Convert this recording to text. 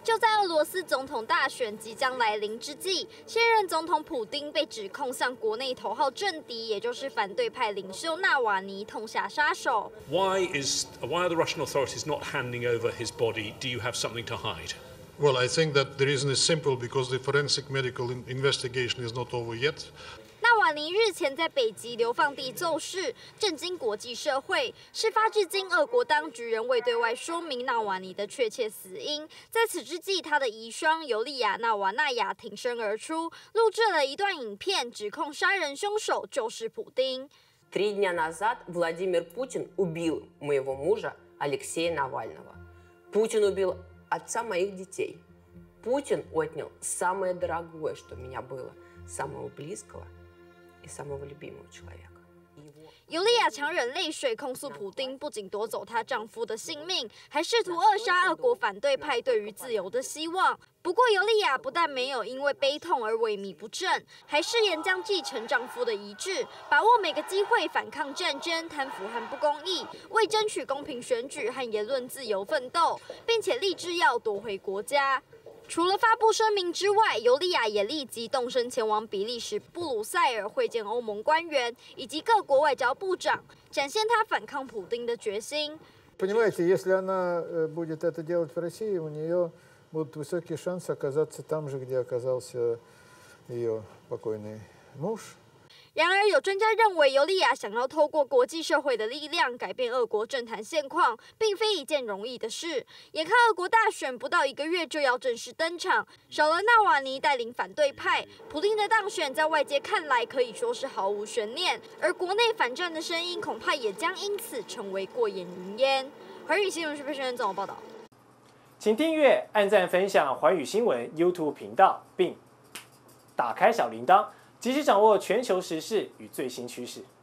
就在俄罗斯总统大选即将来临之际，现任总统普丁被指控向国内头号政敌，也就是反对派领袖纳瓦尼痛下杀手。 Why are the Russian authorities not handing over his body? Do you have something to hide? Well, I think that the reason is simple because the forensic medical investigation is not over yet. 纳瓦尼日前在北极流放地奏事，震惊国际社会。事发至今，俄国当局仍未对外说明纳瓦尼的确切死因。在此之际，他的遗孀尤利亚·纳瓦纳亚挺身而出，录制了一段影片，指控杀人凶手就是普丁。 3 дня назад Владимир Путин убил моего мужа Алексея Навального. Путин убил отца моих детей. Путин отнял самое дорогое, что у меня было, самого близкого и самого любимого человека. 尤利亚强忍泪水控诉普丁不仅夺走她丈夫的性命，还试图扼杀俄国反对派对于自由的希望。不过，尤利亚不但没有因为悲痛而萎靡不振，还誓言将继承丈夫的遗志，把握每个机会反抗战争、贪腐和不公义，为争取公平选举和言论自由奋斗，并且立志要夺回国家。除了发布声明之外，尤利亚也立即动身前往比利时布鲁塞尔会见欧盟官员以及各国外交部长，展现她反抗普丁的决心。 Понимаете, если она будет это делать в России, у нее будут высокие шансы оказаться там же, где оказался ее покойный муж. 然而，有专家认为，尤利亚想要透过国际社会的力量改变俄国政坛现况，并非一件容易的事。眼看俄国大选不到1个月就要正式登场，少了纳瓦尼带领反对派，普丁的当选在外界看来可以说是毫无悬念，而国内反战的声音恐怕也将因此成为过眼云烟。寰宇新闻是佩轩综合报道。 请订阅、按赞、分享寰宇新闻 YouTube 频道，并打开小铃铛。及时掌握全球时事与最新趋势。